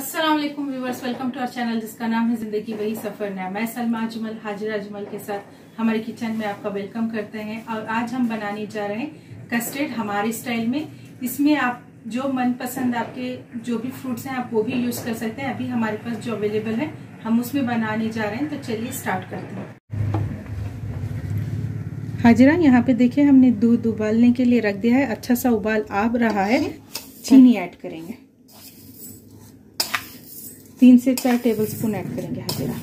अस्सलाम वालेकुम viewers, welcome to our channel जिसका नाम है जिंदगी वही सफर नया। मैं सलमा अजमल हाजिरा अजमल के साथ हमारे किचन में आपका वेलकम करते हैं। और आज हम बनाने जा रहे हैं कस्टर्ड हमारे स्टाइल में। इसमें आप जो मनपसंद आपके जो भी फ्रूट्स हैं आप वो भी यूज कर सकते हैं। अभी हमारे पास जो अवेलेबल है हम उसमें बनाने जा रहे हैं, तो चलिए स्टार्ट करते हैं। हाजिरा, यहाँ पे देखिए हमने दूध उबालने के लिए रख दिया है। अच्छा सा उबाल आ रहा है। चीनी ऐड करेंगे, 3 से 4 टेबलस्पून ऐड करेंगे। हाजिरा,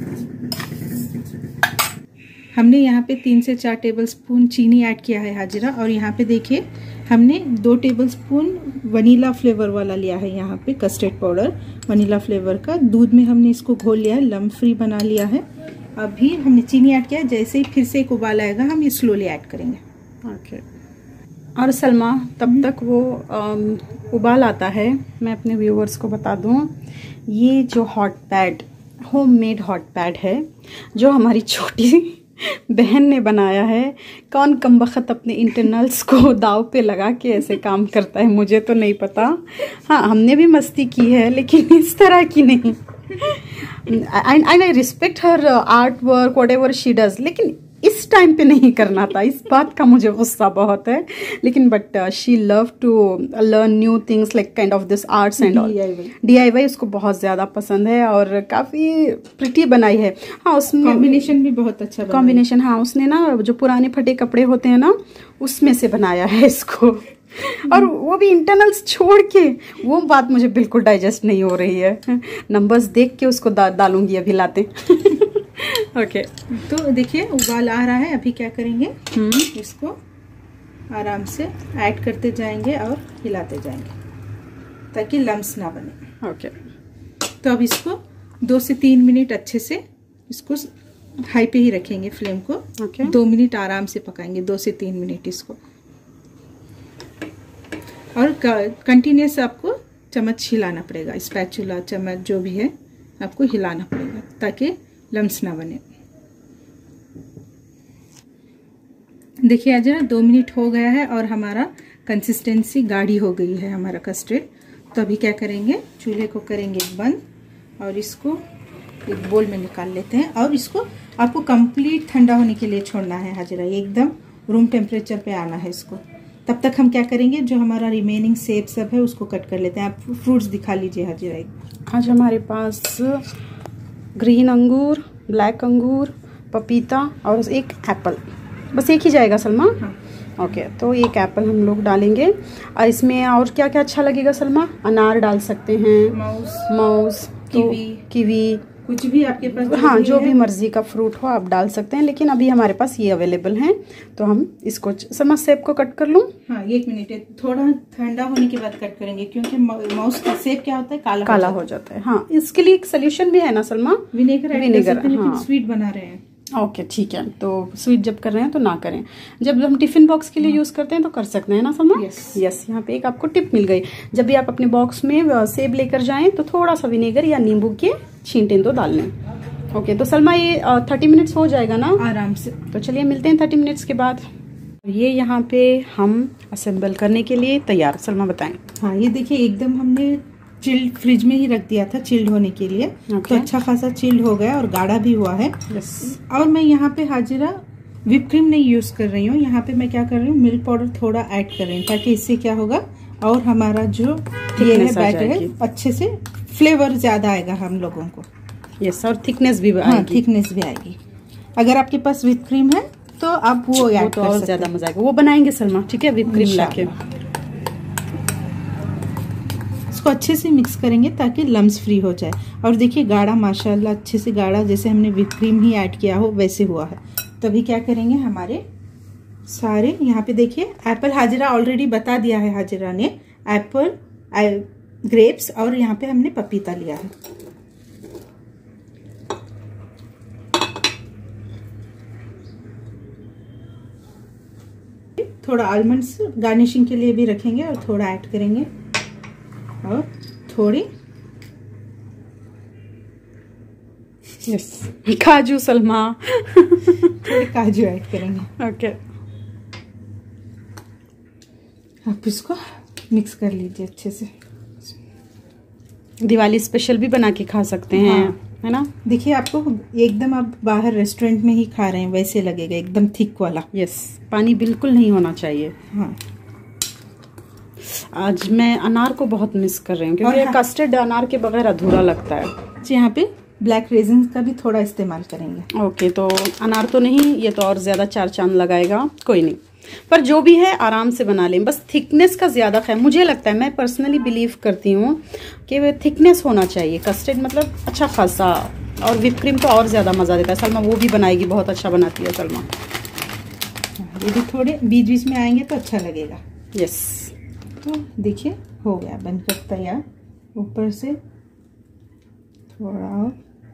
हमने यहाँ पे 3 से 4 टेबलस्पून चीनी ऐड किया है हाजिरा। और यहाँ पे देखिए हमने 2 टेबलस्पून वनीला फ्लेवर वाला लिया है। यहाँ पे कस्टर्ड पाउडर वनीला फ्लेवर का दूध में हमने इसको घोल लिया है, लम्प फ्री बना लिया है। अभी हमने चीनी ऐड किया है, जैसे ही फिर से एक उबाल आएगा हम ये स्लोली ऐड करेंगे। ओके। और सलमा, तब तक वो उबाल आता है, मैं अपने व्यूवर्स को बता दूं, ये जो hot pad homemade hot pad है जो हमारी छोटी बहन ने बनाया है। कौन कमबख्त अपने इंटरनल्स को दाव पे लगा के ऐसे काम करता है, मुझे तो नहीं पता। हाँ, हमने भी मस्ती की है लेकिन इस तरह की नहीं। And I respect her art work whatever she does, लेकिन इस टाइम पे नहीं करना था। इस बात का मुझे गुस्सा बहुत है, लेकिन but she love to learn new things like kind of this arts and DIY उसको बहुत ज़्यादा पसंद है और काफ़ी प्रिटी बनाई है। हाँ, उसमें कॉम्बिनेशन भी बहुत अच्छा कॉम्बिनेशन। हाँ, उसने ना जो पुराने फटे कपड़े होते हैं ना उसमें से बनाया है इसको, और वो भी इंटरनल्स छोड़ के। वो बात मुझे बिल्कुल डाइजेस्ट नहीं हो रही है। नंबर्स देख के उसको डालूंगी अभी लाते। ओके तो देखिए उबाल आ रहा है। अभी क्या करेंगे, इसको आराम से ऐड करते जाएंगे और हिलाते जाएंगे ताकि लम्स ना बने। ओके। तो अब इसको 2 से 3 मिनट अच्छे से इसको हाई पे ही रखेंगे फ्लेम को। ओके। 2 मिनट आराम से पकाएंगे, 2 से 3 मिनट इसको। और कंटिन्यूस आपको चम्मच हिलाना पड़ेगा, स्पैचुला चम्मच जो भी है आपको हिलाना पड़ेगा ताकि लम्स ना बने। देखिए आज 2 मिनट हो गया है और हमारा कंसिस्टेंसी गाढ़ी हो गई है हमारा कस्टर्ड। तो अभी क्या करेंगे, चूल्हे को करेंगे बंद और इसको एक बोल में निकाल लेते हैं। और इसको आपको कंप्लीट ठंडा होने के लिए छोड़ना है हाजिरा, एकदम रूम टेम्परेचर पे आना है इसको। तब तक हम क्या करेंगे, जो हमारा रिमेनिंग सेब सब है उसको कट कर लेते हैं। आप फ्रूट्स दिखा लीजिए हाजिरा। आज हमारे पास ग्रीन अंगूर, ब्लैक अंगूर, पपीता और एक एप्पल, बस एक ही जाएगा सलमा। हाँ। ओके, तो एक एप्पल हम लोग डालेंगे। और इसमें और क्या क्या अच्छा लगेगा सलमा? अनार डाल सकते हैं, माउस, कीवी, कुछ भी आपके पास। हाँ, जो भी मर्जी का फ्रूट हो आप डाल सकते हैं, लेकिन अभी हमारे पास ये अवेलेबल हैं। तो हम इसको समझ सेब को कट कर लूँ। हाँ, 1 मिनट है, थोड़ा ठंडा होने के बाद कट करेंगे क्योंकि माउस का सेब क्या होता है, काला हो जाता है। हाँ, इसके लिए एक सोल्यूशन भी है ना सलमा, विनेगर। हाँ, स्वीट बना रहे हैं। ओके, ठीक है। तो स्वीट जब कर रहे हैं तो ना करें, जब हम टिफिन बॉक्स के लिए यूज करते हैं तो कर सकते हैं ना सलमा। यस। यहाँ पे एक आपको टिप मिल गई, जब भी आप अपने बॉक्स में सेब लेकर जाएं तो थोड़ा सा विनेगर या नींबू के छींटे तो डाल लें। ओके, तो सलमा ये 30 मिनट्स हो जाएगा ना आराम से। तो चलिए मिलते हैं 30 मिनट्स के बाद। ये यहाँ पे हम असेंबल करने के लिए तैयार। सलमा बताएं। हाँ, ये देखिए एकदम हमने चिल्ड फ्रिज में ही रख दिया था चिल्ड होने के लिए। तो अच्छा खासा चिल्ड हो गया और गाढ़ा भी हुआ है। और मैं यहाँ पे हाजिरा व्हिप क्रीम नहीं यूज कर रही हूँ। यहाँ पे मैं क्या कर रही हूँ, मिल्क पाउडर थोड़ा ऐड कर रही हूँ ताकि इससे क्या होगा और हमारा जो ये है बैटर है अच्छे से फ्लेवर ज्यादा आएगा हम लोगों को। यस, और थिकनेस भी आएगी। हाँ, थिकनेस भी आएगी। अगर आपके पास व्हिप क्रीम है तो आप वो ऐड तो और ज्यादा मजा आएगा। वो बनाएंगे सलमा, ठीक है, व्हिप क्रीम लाके इसको अच्छे से मिक्स करेंगे ताकि लम्स फ्री हो जाए। और देखिए गाढ़ा, माशाल्लाह अच्छे से गाढ़ा, जैसे हमने व्हिप क्रीम ही ऐड किया हो वैसे हुआ है। तभी क्या करेंगे, हमारे सारे यहाँ पे देखिए एप्पल हाजिरा ऑलरेडी बता दिया है हाजिरा ने, एप्पल, ग्रेप्स और यहाँ पे हमने पपीता लिया है। थोड़ा आलमंड्स गार्निशिंग के लिए भी रखेंगे और थोड़ा ऐड करेंगे और थोड़ी काजू सलमा, थोड़ी काजू ऐड करेंगे। ओके, आप इसको मिक्स कर लीजिए अच्छे से। दिवाली स्पेशल भी बना के खा सकते हैं। हाँ। है ना। देखिए आपको एकदम आप बाहर रेस्टोरेंट में ही खा रहे हैं वैसे लगेगा, एकदम थिक वाला। यस, पानी बिल्कुल नहीं होना चाहिए। हाँ। आज मैं अनार को बहुत मिस कर रही हूँ क्योंकि कस्टर्ड अनार के बगैर अधूरा लगता है। यहाँ पे ब्लैक रेजिन का भी थोड़ा इस्तेमाल करेंगे। ओके, तो अनार तो नहीं, ये तो और ज्यादा चार चांद लगाएगा। कोई नहीं, पर जो भी है आराम से बना लें, बस थिकनेस का ज्यादा है। मुझे लगता है, मैं पर्सनली बिलीव करती हूँ कि वे थिकनेस होना चाहिए। कस्टर्ड मतलब अच्छा खासा, और व्हिप क्रीम तो और ज्यादा मजा देता है। सलमा वो भी बनाएगी, बहुत अच्छा बनाती है सलमा। ये भी थोड़े बीच बीच में आएंगे तो अच्छा लगेगा। यस, तो देखिए हो गया बनकर तैयार। ऊपर से थोड़ा और।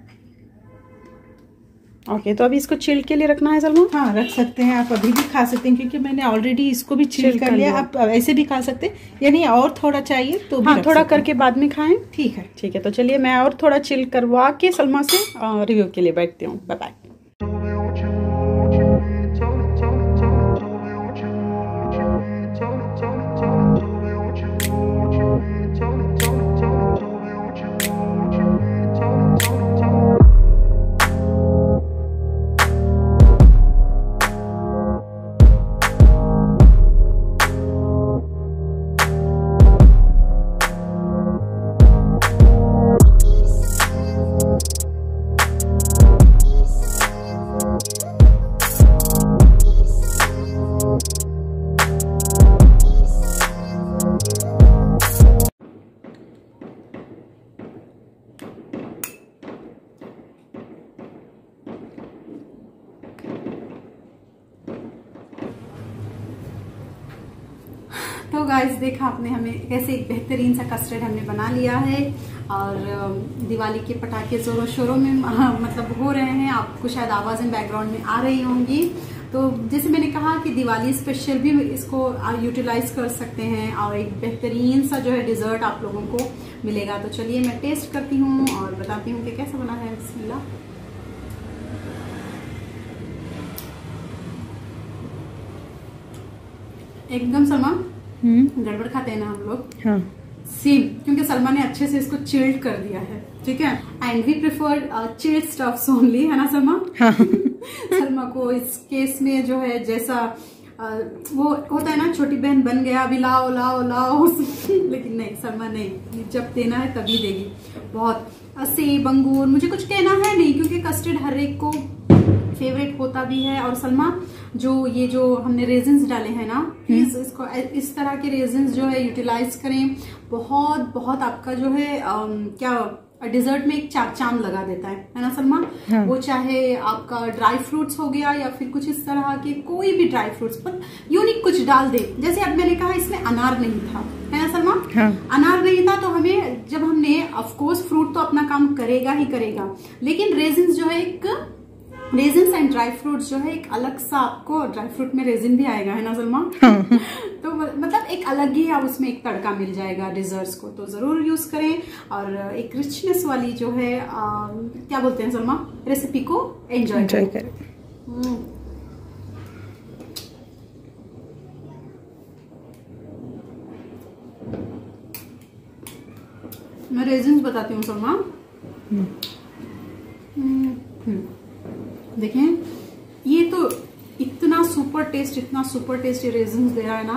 ओके, तो अभी इसको चिल के लिए रखना है सलमा? हाँ, रख सकते हैं आप, अभी भी खा सकते हैं क्योंकि मैंने ऑलरेडी इसको भी चिल कर लिया। आप ऐसे भी खा सकते हैं, यानी और थोड़ा चाहिए तो भी हाँ, थोड़ा करके बाद में खाएं। ठीक है, ठीक है। तो चलिए मैं और थोड़ा चिल करवा के सलमा से रिव्यू के लिए बैठती हूँ। Bye bye. तो गाइस देखा आपने, हमें कैसे एक बेहतरीन सा कस्टर्ड हमने बना लिया है। और दिवाली के पटाखे जोरों शोरों में मतलब हो रहे हैं। आपको शायद आवाजें बैकग्राउंड में आ रही होंगी। तो जैसे मैंने कहा कि दिवाली स्पेशल भी इसको यूटिलाइज कर सकते हैं और एक बेहतरीन सा जो है डिजर्ट आप लोगों को मिलेगा। तो चलिए मैं टेस्ट करती हूँ और बताती हूँ कि कैसा बना है। बिस्मिल्लाह। एकदम सलमा गड़बड़ खाते हैं ना हम लोग। हाँ। सेम, क्योंकि सलमा ने अच्छे से इसको चिल्ड कर दिया है। ठीक है, and we prefer chilled stuffs only, है ना सलमा? हाँ। सलमा को इस केस में जो है जैसा वो होता है ना, छोटी बहन बन गया अभी लाओ लाओ लाओ लेकिन नहीं, सलमा नहीं, जब देना है तभी देगी। बहुत सेब अंगूर मुझे कुछ कहना है नहीं, क्योंकि कस्टर्ड हर एक को फेवरेट होता भी है। और सलमा ये जो हमने रेजिन्स डाले हैं ना, प्लीज इसको इस तरह के रेजिन्स जो है यूटिलाइज करें। बहुत बहुत आपका जो है क्या डिजर्ट में एक चांद लगा देता है ना सलमा? हाँ। वो चाहे आपका ड्राई फ्रूट्स हो गया या फिर कुछ इस तरह के कोई भी ड्राई फ्रूट्स पर यूनिक कुछ डाल दे। जैसे अब मैंने कहा इसमें अनार नहीं था, है ना सलमा? हाँ। अनार नहीं था तो हमें, जब हमने ऑफकोर्स फ्रूट तो अपना काम करेगा ही करेगा, लेकिन रेजिन्स जो है एक रेजिन्स एंड ड्राई फ्रूट्स जो है एक अलग सा, आपको ड्राई फ्रूट में रेजिन भी आएगा, है ना सलमा? हाँ। तो मतलब एक अलग ही आप उसमें एक तड़का मिल जाएगा डिजर्ट्स को। तो जरूर यूज करें और एक रिचनेस वाली जो है क्या बोलते हैं सलमा, रेसिपी को एंजॉय करें। मैं रेजिन्स बताती हूँ सलमा। देखें, ये तो इतना सुपर टेस्ट रेजिन्स दे रहा है ना।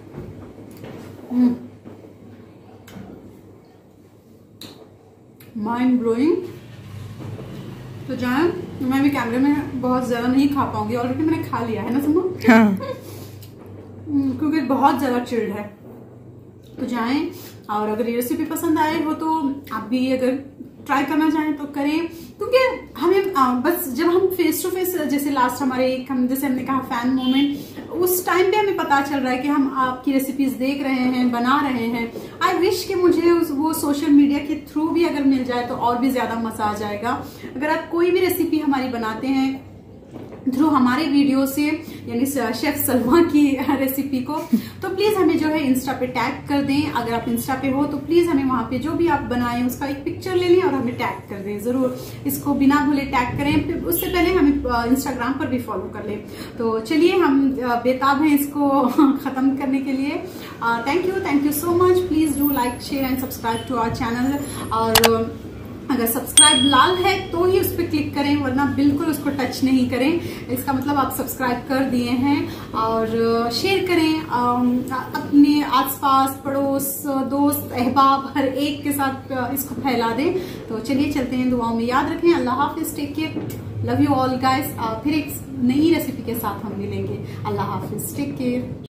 Mind blowing. तो जाए, मैं भी कैमरे में बहुत ज्यादा नहीं खा पाऊंगी, ऑलरेडी मैंने खा लिया है ना सुनो। हाँ। क्योंकि बहुत ज्यादा चिल्ड है। तो जाएं, और अगर ये रेसिपी पसंद आए हो तो आप भी अगर ट्राई करना चाहें तो करें, क्योंकि हमें बस जब हम फेस टू फेस, जैसे लास्ट जैसे हमने कहा फैन मोमेंट, उस टाइम पे हमें पता चल रहा है कि हम आपकी रेसिपीज देख रहे हैं, बना रहे हैं। आई विश कि मुझे वो सोशल मीडिया के थ्रू भी अगर मिल जाए तो और भी ज्यादा मजा आ जाएगा। अगर आप कोई भी रेसिपी हमारी बनाते हैं थ्रू हमारे वीडियो से, यानी शेफ सलमा की रेसिपी को, तो प्लीज हमें जो है इंस्टा पे टैग कर दें। अगर आप इंस्टा पे हो तो प्लीज हमें वहां पे जो भी आप बनाएं उसका एक पिक्चर ले लें और हमें टैग कर दें जरूर। इसको बिना भूले टैग करें, फिर उससे पहले हमें इंस्टाग्राम पर भी फॉलो कर लें। तो चलिए, हम बेताब हैं इसको खत्म करने के लिए। Thank you so much. Please do like, share and subscribe to our channel. और अगर सब्सक्राइब लाल है तो ही उस पर क्लिक करें, वरना बिल्कुल उसको टच नहीं करें। इसका मतलब आप सब्सक्राइब कर दिए हैं। और शेयर करें अपने आसपास, पड़ोस, दोस्त, अहबाब, हर एक के साथ इसको फैला दें। तो चलिए चलते हैं, दुआओं में याद रखें। अल्लाह हाफिज, take care, love you all guys. फिर एक नई रेसिपी के साथ हम मिलेंगे। अल्लाह हाफिज, टेक केयर।